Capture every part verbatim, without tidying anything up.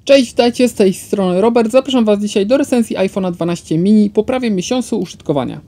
Cześć, witajcie, z tej strony Robert. Zapraszam Was dzisiaj do recenzji iPhone'a dwanaście mini po prawie miesiącu użytkowania.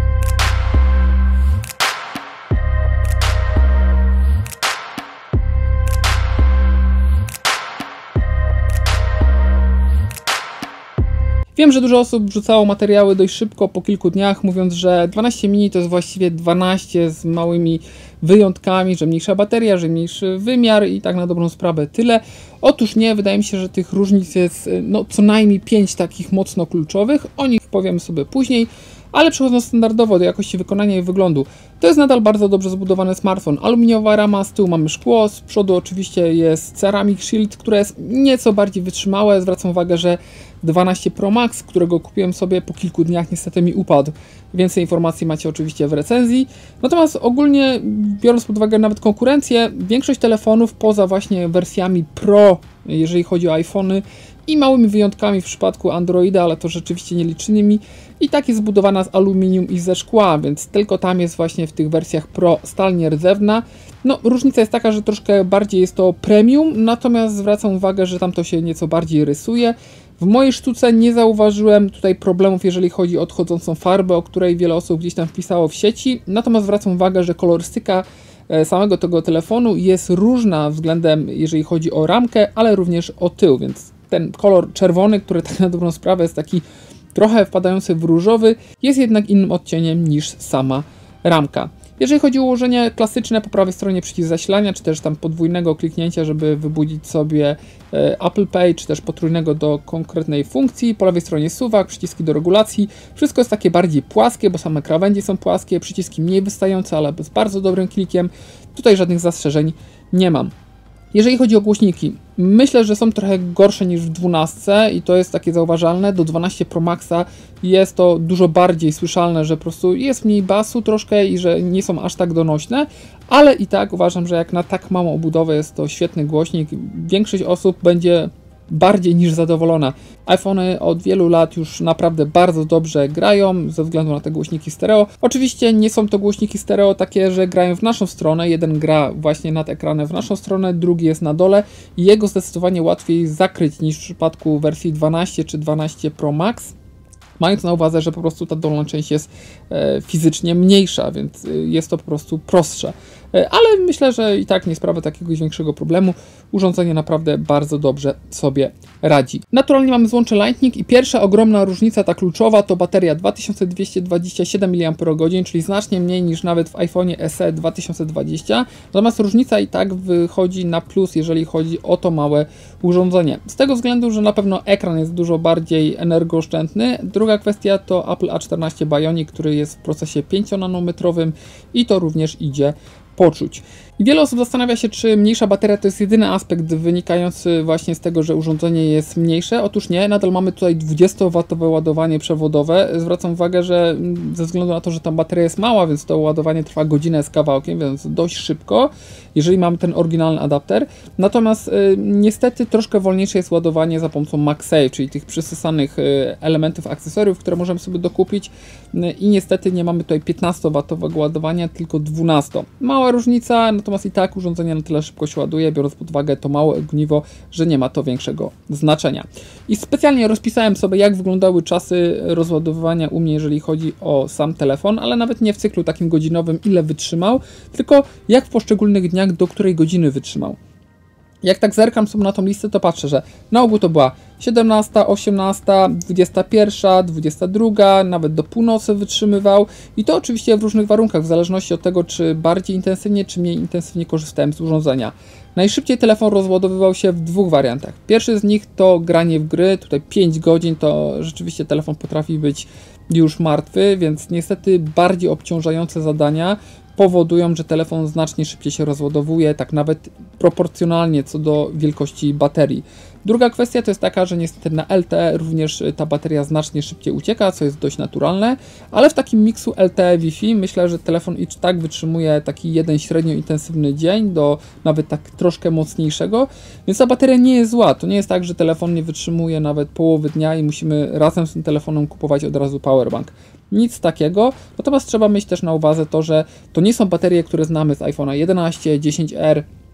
Wiem, że dużo osób wrzucało materiały dość szybko, po kilku dniach, mówiąc, że dwanaście mini to jest właściwie dwanaście z małymi wyjątkami, że mniejsza bateria, że mniejszy wymiar i tak na dobrą sprawę tyle. Otóż nie, wydaje mi się, że tych różnic jest no, co najmniej pięć takich mocno kluczowych, o nich powiemy sobie później, ale przechodząc standardowo do jakości wykonania i wyglądu, to jest nadal bardzo dobrze zbudowany smartfon. Aluminiowa rama, z tyłu mamy szkło, z przodu oczywiście jest Ceramic Shield, które jest nieco bardziej wytrzymałe. Zwracam uwagę, że dwanaście Pro Max, którego kupiłem sobie po kilku dniach, niestety mi upadł. Więcej informacji macie oczywiście w recenzji. Natomiast ogólnie, biorąc pod uwagę nawet konkurencję, większość telefonów poza właśnie wersjami Pro, jeżeli chodzi o iPhony, i małymi wyjątkami w przypadku Androida, ale to rzeczywiście nielicznymi, i tak jest zbudowana z aluminium i ze szkła, więc tylko tam jest właśnie w tych wersjach Pro stal nierdzewna. No, różnica jest taka, że troszkę bardziej jest to premium, natomiast zwracam uwagę, że tam to się nieco bardziej rysuje. W mojej sztuce nie zauważyłem tutaj problemów, jeżeli chodzi o odchodzącą farbę, o której wiele osób gdzieś tam wpisało w sieci, natomiast zwracam uwagę, że kolorystyka samego tego telefonu jest różna względem, jeżeli chodzi o ramkę, ale również o tył, więc ten kolor czerwony, który tak na dobrą sprawę jest taki trochę wpadający w różowy, jest jednak innym odcieniem niż sama ramka. Jeżeli chodzi o ułożenie klasyczne, po prawej stronie przycisk zasilania, czy też tam podwójnego kliknięcia, żeby wybudzić sobie Apple Pay, czy też potrójnego do konkretnej funkcji. Po lewej stronie suwak, przyciski do regulacji. Wszystko jest takie bardziej płaskie, bo same krawędzie są płaskie, przyciski mniej wystające, ale z bardzo dobrym klikiem. Tutaj żadnych zastrzeżeń nie mam. Jeżeli chodzi o głośniki, myślę, że są trochę gorsze niż w dwunastce i to jest takie zauważalne. Do dwanaście Pro Maxa jest to dużo bardziej słyszalne, że po prostu jest mniej basu troszkę i że nie są aż tak donośne, ale i tak uważam, że jak na tak małą obudowę jest to świetny głośnik. Większość osób będzie bardziej niż zadowolona. iPhony od wielu lat już naprawdę bardzo dobrze grają ze względu na te głośniki stereo. Oczywiście nie są to głośniki stereo takie, że grają w naszą stronę. Jeden gra właśnie nad ekranem w naszą stronę, drugi jest na dole i jego zdecydowanie łatwiej zakryć niż w przypadku wersji dwanaście czy dwanaście Pro Max. Mając na uwadze, że po prostu ta dolna część jest e, fizycznie mniejsza, więc jest to po prostu prostsze. E, ale myślę, że i tak nie sprawia takiego większego problemu. Urządzenie naprawdę bardzo dobrze sobie radzi. Naturalnie mamy złącze Lightning i pierwsza ogromna różnica, ta kluczowa, to bateria dwa tysiące dwieście dwadzieścia siedem miliampergodzin, czyli znacznie mniej niż nawet w iPhone'ie S E dwa tysiące dwadzieścia. Natomiast różnica i tak wychodzi na plus, jeżeli chodzi o to małe urządzenie. Z tego względu, że na pewno ekran jest dużo bardziej energooszczędny. Druga kwestia to Apple A czternaście Bionic, który jest w procesie pięcionanometrowym i to również idzie poczuć. I wiele osób zastanawia się, czy mniejsza bateria to jest jedyny aspekt wynikający właśnie z tego, że urządzenie jest mniejsze. Otóż nie, nadal mamy tutaj dwudziestowatowe ładowanie przewodowe. Zwracam uwagę, że ze względu na to, że ta bateria jest mała, więc to ładowanie trwa godzinę z kawałkiem, więc dość szybko, jeżeli mamy ten oryginalny adapter. Natomiast y, niestety troszkę wolniejsze jest ładowanie za pomocą MagSafe, czyli tych przysysanych y, elementów, akcesoriów, które możemy sobie dokupić y, i niestety nie mamy tutaj piętnastowatowego ładowania, tylko dwunasto. Mała różnica, natomiast i tak urządzenie na tyle szybko się ładuje, biorąc pod uwagę to małe ogniwo, że nie ma to większego znaczenia. I specjalnie rozpisałem sobie, jak wyglądały czasy rozładowywania u mnie, jeżeli chodzi o sam telefon, ale nawet nie w cyklu takim godzinowym, ile wytrzymał, tylko jak w poszczególnych dniach, do której godziny wytrzymał. Jak tak zerkam sobie na tą listę, to patrzę, że na ogół to była siedemnasta, osiemnasta, dwudziesta pierwsza, dwudziesta druga, nawet do północy wytrzymywał i to oczywiście w różnych warunkach, w zależności od tego, czy bardziej intensywnie, czy mniej intensywnie korzystałem z urządzenia. Najszybciej telefon rozładowywał się w dwóch wariantach. Pierwszy z nich to granie w gry, tutaj pięć godzin, to rzeczywiście telefon potrafi być już martwy, więc niestety bardziej obciążające zadania powodują, że telefon znacznie szybciej się rozładowuje, tak nawet proporcjonalnie co do wielkości baterii. Druga kwestia to jest taka, że niestety na L T E również ta bateria znacznie szybciej ucieka, co jest dość naturalne, ale w takim miksu L T E Wi-Fi myślę, że telefon i tak wytrzymuje taki jeden średnio intensywny dzień do nawet tak troszkę mocniejszego, więc ta bateria nie jest zła. To nie jest tak, że telefon nie wytrzymuje nawet połowy dnia i musimy razem z tym telefonem kupować od razu powerbank. Nic takiego, natomiast trzeba mieć też na uwadze to, że to nie są baterie, które znamy z iPhone'a jedenaście, dziesięć R,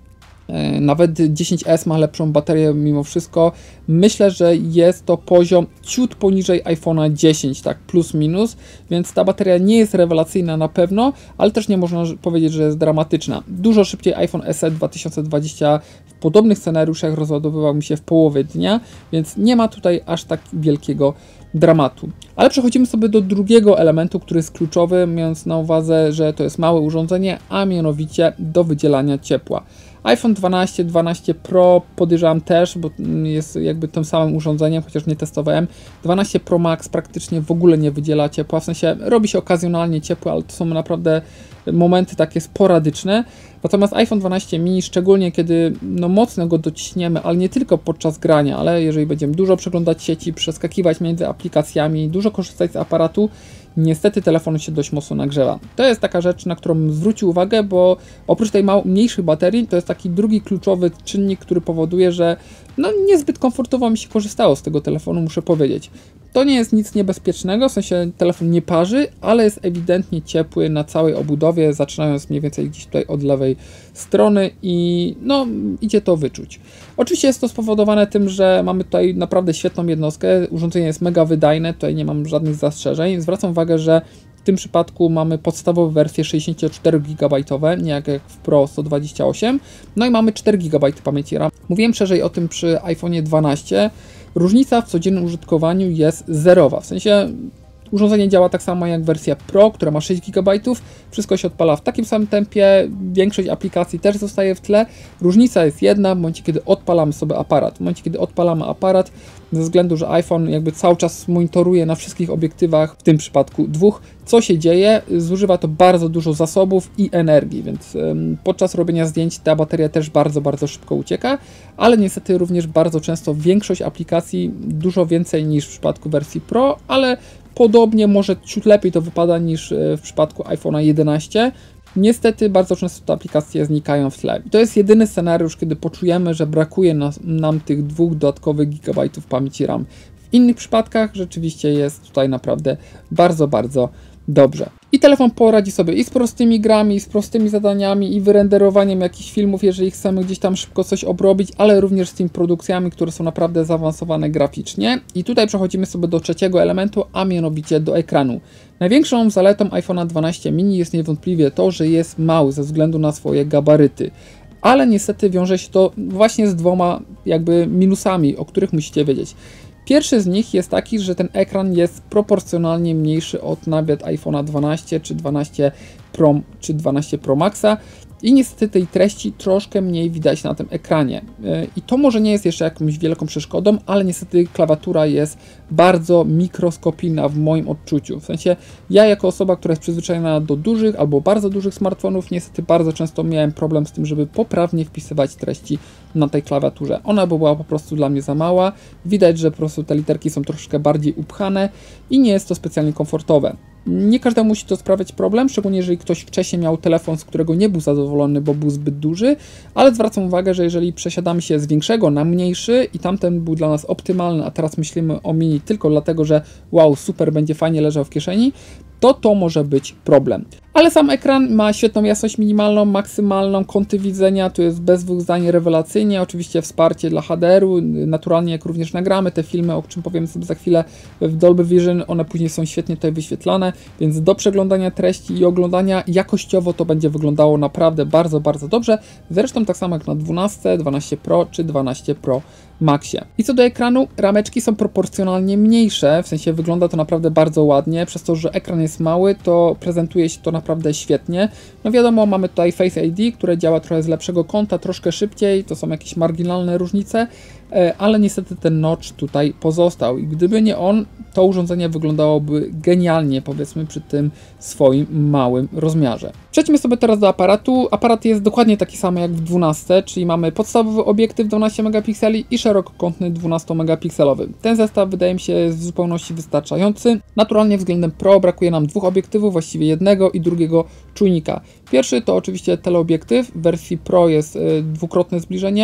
Nawet dziesięć S ma lepszą baterię mimo wszystko. Myślę, że jest to poziom ciut poniżej iPhone'a dziesięć, tak plus minus, więc ta bateria nie jest rewelacyjna na pewno, ale też nie można powiedzieć, że jest dramatyczna. Dużo szybciej iPhone S E dwa tysiące dwadzieścia w podobnych scenariuszach rozładowywał mi się w połowie dnia, więc nie ma tutaj aż tak wielkiego dramatu. Ale przechodzimy sobie do drugiego elementu, który jest kluczowy, mając na uwadze, że to jest małe urządzenie, a mianowicie do wydzielania ciepła. iPhone dwanaście, dwanaście Pro podejrzewam też, bo jest jakby tym samym urządzeniem, chociaż nie testowałem. dwanaście Pro Max praktycznie w ogóle nie wydziela ciepła, w sensie robi się okazjonalnie ciepło, ale to są naprawdę momenty takie sporadyczne. Natomiast iPhone dwanaście mini, szczególnie kiedy no, mocno go dociśniemy, ale nie tylko podczas grania, ale jeżeli będziemy dużo przeglądać sieci, przeskakiwać między aplikacjami, dużo korzystać z aparatu, niestety telefon się dość mocno nagrzewa. To jest taka rzecz, na którą bym zwrócił uwagę, bo oprócz tej mał, mniejszej baterii, to jest taki drugi kluczowy czynnik, który powoduje, że no, niezbyt komfortowo mi się korzystało z tego telefonu, muszę powiedzieć. To nie jest nic niebezpiecznego, w sensie telefon nie parzy, ale jest ewidentnie ciepły na całej obudowie, zaczynając mniej więcej gdzieś tutaj od lewej strony i no idzie to wyczuć. Oczywiście jest to spowodowane tym, że mamy tutaj naprawdę świetną jednostkę, urządzenie jest mega wydajne, tutaj nie mam żadnych zastrzeżeń. Zwracam uwagę, że w tym przypadku mamy podstawową wersję sześćdziesięcioczterogigabajtową, nie jak w Pro sto dwadzieścia osiem, no i mamy cztery gigabajty pamięci RAM. Mówiłem szerzej o tym przy iPhone'ie dwanaście. Różnica w codziennym użytkowaniu jest zerowa, w sensie urządzenie działa tak samo jak wersja Pro, która ma sześć gigabajtów, wszystko się odpala w takim samym tempie, większość aplikacji też zostaje w tle. Różnica jest jedna w momencie, kiedy odpalamy sobie aparat. W momencie, kiedy odpalamy aparat, ze względu, że iPhone jakby cały czas monitoruje na wszystkich obiektywach, w tym przypadku dwóch, co się dzieje, zużywa to bardzo dużo zasobów i energii, więc ym, podczas robienia zdjęć ta bateria też bardzo, bardzo szybko ucieka, ale niestety również bardzo często większość aplikacji, dużo więcej niż w przypadku wersji Pro, ale podobnie, może ciut lepiej to wypada niż w przypadku iPhone'a jedenaście. Niestety bardzo często te aplikacje znikają w tle. I to jest jedyny scenariusz, kiedy poczujemy, że brakuje nas, nam tych dwóch dodatkowych gigabajtów pamięci RAM. W innych przypadkach rzeczywiście jest tutaj naprawdę bardzo, bardzo dobrze. I telefon poradzi sobie i z prostymi grami, i z prostymi zadaniami, i wyrenderowaniem jakichś filmów, jeżeli chcemy gdzieś tam szybko coś obrobić, ale również z tymi produkcjami, które są naprawdę zaawansowane graficznie. I tutaj przechodzimy sobie do trzeciego elementu, a mianowicie do ekranu. Największą zaletą iPhone'a dwanaście mini jest niewątpliwie to, że jest mały ze względu na swoje gabaryty. Ale niestety wiąże się to właśnie z dwoma jakby minusami, o których musicie wiedzieć. Pierwszy z nich jest taki, że ten ekran jest proporcjonalnie mniejszy od nawet iPhone'a dwanaście czy dwanaście Pro czy dwanaście Pro Maxa i niestety tej treści troszkę mniej widać na tym ekranie. I to może nie jest jeszcze jakąś wielką przeszkodą, ale niestety klawiatura jest bardzo mikroskopijna w moim odczuciu. W sensie ja jako osoba, która jest przyzwyczajona do dużych albo bardzo dużych smartfonów, niestety bardzo często miałem problem z tym, żeby poprawnie wpisywać treści na tej klawiaturze. Ona była po prostu dla mnie za mała. Widać, że po prostu te literki są troszkę bardziej upchane i nie jest to specjalnie komfortowe. Nie każdemu musi to sprawiać problem, szczególnie jeżeli ktoś wcześniej miał telefon, z którego nie był zadowolony, bo był zbyt duży, ale zwracam uwagę, że jeżeli przesiadamy się z większego na mniejszy i tamten był dla nas optymalny, a teraz myślimy o mini tylko dlatego, że wow, super, będzie fajnie leżał w kieszeni, to to może być problem. Ale sam ekran ma świetną jasność minimalną, maksymalną, kąty widzenia, tu jest bez dwóch zdań rewelacyjnie, oczywiście wsparcie dla H D R-u, naturalnie jak również nagramy te filmy, o czym powiem sobie za chwilę w Dolby Vision, one później są świetnie tutaj wyświetlane, więc do przeglądania treści i oglądania jakościowo to będzie wyglądało naprawdę bardzo, bardzo dobrze, zresztą tak samo jak na dwanaście, dwanaście Pro czy dwanaście Pro Maxie. I co do ekranu, rameczki są proporcjonalnie mniejsze, w sensie wygląda to naprawdę bardzo ładnie, przez to, że ekran jest mały, to prezentuje się to naprawdę świetnie. No wiadomo, mamy tutaj Face I D, które działa trochę z lepszego kąta, troszkę szybciej, to są jakieś marginalne różnice, ale niestety ten notch tutaj pozostał i gdyby nie on, to urządzenie wyglądałoby genialnie, powiedzmy, przy tym swoim małym rozmiarze. Przejdźmy sobie teraz do aparatu. Aparat jest dokładnie taki sam jak w dwunastce, czyli mamy podstawowy obiektyw dwanaście megapikseli i szerokokątny dwunastomegapikselowy. Ten zestaw wydaje mi się w zupełności wystarczający. Naturalnie względem Pro brakuje nam dwóch obiektywów, właściwie jednego i drugiego czujnika. Pierwszy to oczywiście teleobiektyw, w wersji Pro jest y, dwukrotne zbliżenie,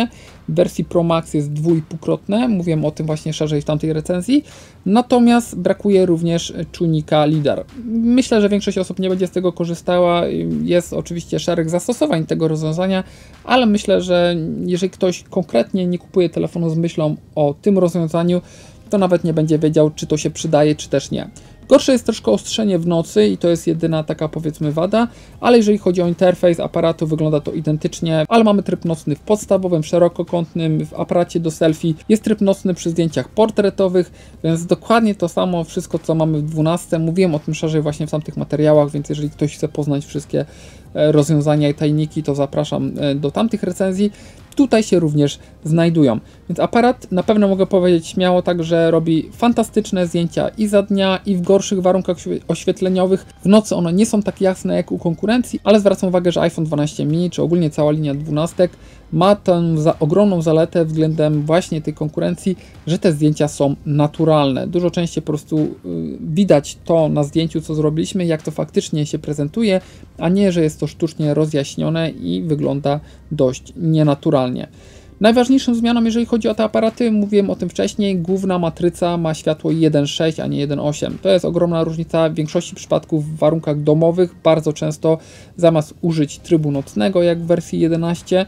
w wersji Pro Max jest dwuipółkrotne, mówiłem o tym właśnie szerzej w tamtej recenzji, natomiast brakuje również czujnika LiDAR. Myślę, że większość osób nie będzie z tego korzystała, jest oczywiście szereg zastosowań tego rozwiązania, ale myślę, że jeżeli ktoś konkretnie nie kupuje telefonu z myślą o tym rozwiązaniu, to nawet nie będzie wiedział, czy to się przydaje, czy też nie. Gorsze jest troszkę ostrzenie w nocy i to jest jedyna taka, powiedzmy, wada, ale jeżeli chodzi o interfejs aparatu, wygląda to identycznie, ale mamy tryb nocny w podstawowym, szerokokątnym, w aparacie do selfie, jest tryb nocny przy zdjęciach portretowych, więc dokładnie to samo wszystko, co mamy w dwunastce. Mówiłem o tym szerzej właśnie w tamtych materiałach, więc jeżeli ktoś chce poznać wszystkie rozwiązania i tajniki, to zapraszam do tamtych recenzji. Tutaj się również znajdują. Więc aparat, na pewno mogę powiedzieć śmiało, tak, że robi fantastyczne zdjęcia i za dnia, i w gorszych warunkach oświetleniowych. W nocy one nie są tak jasne jak u konkurencji, ale zwracam uwagę, że iPhone dwanaście mini, czy ogólnie cała linia dwunastek ma tę za ogromną zaletę względem właśnie tej konkurencji, że te zdjęcia są naturalne. Dużo częściej po prostu yy, widać to na zdjęciu, co zrobiliśmy, jak to faktycznie się prezentuje, a nie, że jest to sztucznie rozjaśnione i wygląda dość nienaturalnie. Najważniejszą zmianą, jeżeli chodzi o te aparaty, mówiłem o tym wcześniej, główna matryca ma światło jeden przecinek sześć, a nie jeden przecinek osiem. To jest ogromna różnica w większości przypadków w warunkach domowych. Bardzo często zamiast użyć trybu nocnego, jak w wersji jedenaście,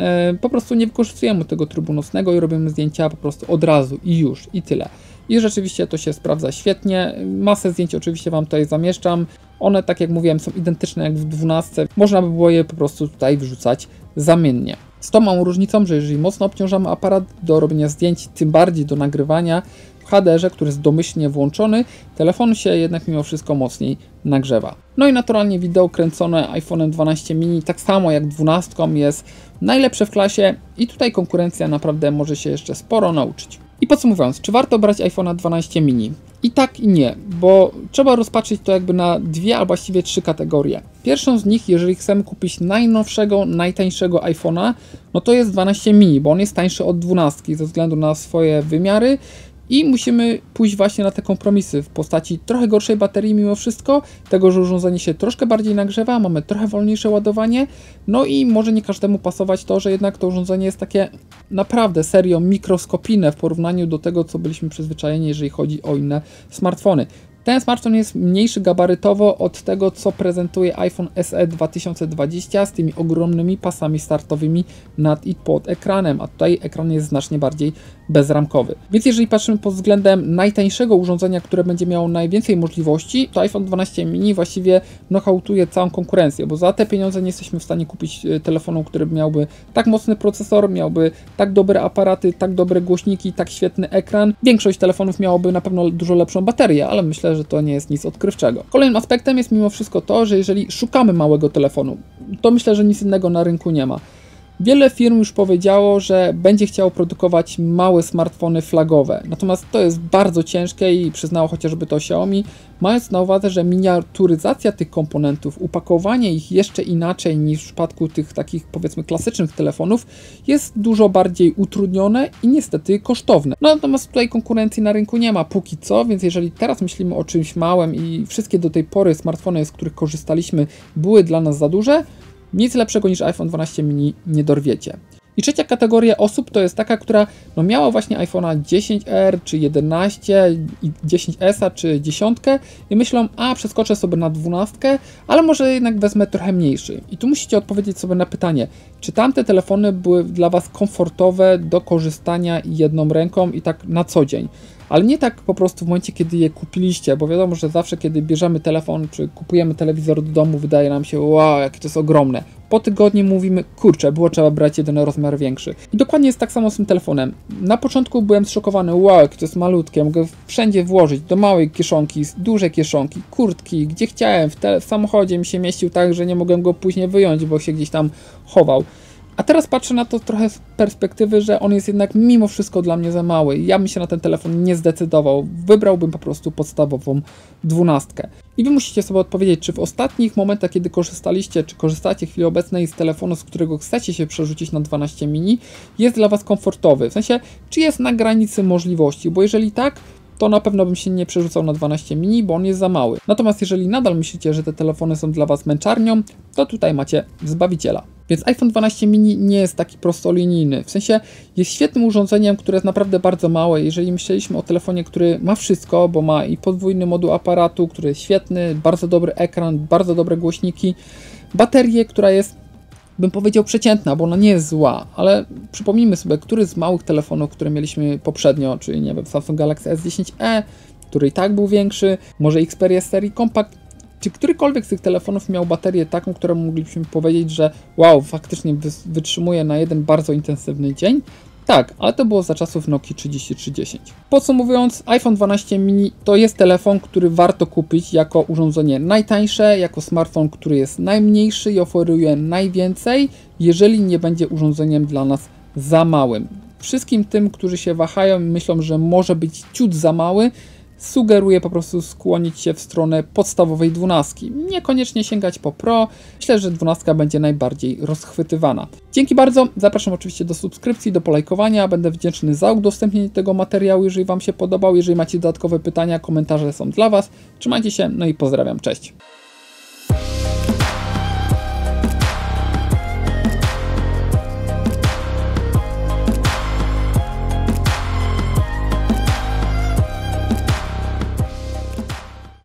po prostu nie wykorzystujemy tego trybu nocnego i robimy zdjęcia po prostu od razu i już, i tyle. I rzeczywiście to się sprawdza świetnie. Masę zdjęć oczywiście Wam tutaj zamieszczam. One, tak jak mówiłem, są identyczne jak w dwunastce. Można by było je po prostu tutaj wrzucać zamiennie. Z tą małą różnicą, że jeżeli mocno obciążamy aparat do robienia zdjęć, tym bardziej do nagrywania w H D R ze, który jest domyślnie włączony, telefon się jednak mimo wszystko mocniej nagrzewa. No i naturalnie wideo kręcone iPhone'em dwanaście mini, tak samo jak dwunastką, jest najlepsze w klasie i tutaj konkurencja naprawdę może się jeszcze sporo nauczyć. I podsumowując, czy warto brać iPhone'a dwanaście mini? I tak i nie, bo trzeba rozpatrzyć to jakby na dwie, albo właściwie trzy kategorie. Pierwszą z nich, jeżeli chcemy kupić najnowszego, najtańszego iPhone'a, no to jest dwanaście mini, bo on jest tańszy od dwunastki ze względu na swoje wymiary i musimy pójść właśnie na te kompromisy w postaci trochę gorszej baterii mimo wszystko, tego, że urządzenie się troszkę bardziej nagrzewa, mamy trochę wolniejsze ładowanie, no i może nie każdemu pasować to, że jednak to urządzenie jest takie naprawdę serio mikroskopijne w porównaniu do tego, co byliśmy przyzwyczajeni, jeżeli chodzi o inne smartfony. Ten smartfon jest mniejszy gabarytowo od tego, co prezentuje iPhone S E dwa tysiące dwadzieścia z tymi ogromnymi pasami startowymi nad i pod ekranem, a tutaj ekran jest znacznie bardziej bezramkowy. Więc jeżeli patrzymy pod względem najtańszego urządzenia, które będzie miało najwięcej możliwości, to iPhone dwanaście mini właściwie knockoutuje całą konkurencję, bo za te pieniądze nie jesteśmy w stanie kupić telefonu, który miałby tak mocny procesor, miałby tak dobre aparaty, tak dobre głośniki, tak świetny ekran. Większość telefonów miałoby na pewno dużo lepszą baterię, ale myślę, że to nie jest nic odkrywczego. Kolejnym aspektem jest mimo wszystko to, że jeżeli szukamy małego telefonu, to myślę, że nic innego na rynku nie ma. Wiele firm już powiedziało, że będzie chciało produkować małe smartfony flagowe, natomiast to jest bardzo ciężkie i przyznało chociażby to Xiaomi, mając na uwadze, że miniaturyzacja tych komponentów, upakowanie ich jeszcze inaczej niż w przypadku tych takich, powiedzmy, klasycznych telefonów jest dużo bardziej utrudnione i niestety kosztowne. No, natomiast tutaj konkurencji na rynku nie ma póki co, więc jeżeli teraz myślimy o czymś małym i wszystkie do tej pory smartfony, z których korzystaliśmy, były dla nas za duże, nic lepszego niż iPhone dwanaście mini nie dorwiecie. I trzecia kategoria osób to jest taka, która no miała właśnie iPhone'a dziesięć R, czy jedenaście, dziesięć S czy dziesięć i myślą, a przeskoczę sobie na dwunastkę, ale może jednak wezmę trochę mniejszy. I tu musicie odpowiedzieć sobie na pytanie, czy tamte telefony były dla Was komfortowe do korzystania jedną ręką i tak na co dzień. Ale nie tak po prostu w momencie, kiedy je kupiliście, bo wiadomo, że zawsze, kiedy bierzemy telefon, czy kupujemy telewizor do domu, wydaje nam się, wow, jakie to jest ogromne. Po tygodniu mówimy, kurczę, było trzeba brać jeden rozmiar większy. I dokładnie jest tak samo z tym telefonem. Na początku byłem zszokowany, wow, jakie to jest malutkie, mogę wszędzie włożyć, do małej kieszonki, duże kieszonki, kurtki, gdzie chciałem, w, w samochodzie mi się mieścił tak, że nie mogłem go później wyjąć, bo się gdzieś tam chował. A teraz patrzę na to trochę z perspektywy, że on jest jednak mimo wszystko dla mnie za mały. Ja bym się na ten telefon nie zdecydował. Wybrałbym po prostu podstawową dwunastkę. I Wy musicie sobie odpowiedzieć, czy w ostatnich momentach, kiedy korzystaliście, czy korzystacie w chwili obecnej z telefonu, z którego chcecie się przerzucić na dwanaście mini, jest dla Was komfortowy. W sensie, czy jest na granicy możliwości, bo jeżeli tak, to na pewno bym się nie przerzucał na dwanaście mini, bo on jest za mały. Natomiast jeżeli nadal myślicie, że te telefony są dla Was męczarnią, to tutaj macie zbawiciela. Więc iPhone dwanaście mini nie jest taki prostolinijny, w sensie jest świetnym urządzeniem, które jest naprawdę bardzo małe. Jeżeli myśleliśmy o telefonie, który ma wszystko, bo ma i podwójny moduł aparatu, który jest świetny, bardzo dobry ekran, bardzo dobre głośniki, baterię, która jest, bym powiedział, przeciętna, bo ona nie jest zła, ale przypomnijmy sobie, który z małych telefonów, które mieliśmy poprzednio, czyli nie wiem, Samsung Galaxy S dziesięć e, który i tak był większy, może Xperia serii Compact, czy którykolwiek z tych telefonów miał baterię taką, którą moglibyśmy powiedzieć, że wow, faktycznie wytrzymuje na jeden bardzo intensywny dzień? Tak, ale to było za czasów Nokii trzydzieści trzy dziesięć. Podsumowując, iPhone dwanaście mini to jest telefon, który warto kupić jako urządzenie najtańsze, jako smartfon, który jest najmniejszy i oferuje najwięcej, jeżeli nie będzie urządzeniem dla nas za małym. Wszystkim tym, którzy się wahają i myślą, że może być ciut za mały, sugeruję po prostu skłonić się w stronę podstawowej dwunastki. Niekoniecznie sięgać po Pro. Myślę, że dwunastka będzie najbardziej rozchwytywana. Dzięki bardzo. Zapraszam oczywiście do subskrypcji, do polajkowania. Będę wdzięczny za udostępnienie tego materiału, jeżeli Wam się podobał. Jeżeli macie dodatkowe pytania, komentarze są dla Was. Trzymajcie się, no i pozdrawiam. Cześć.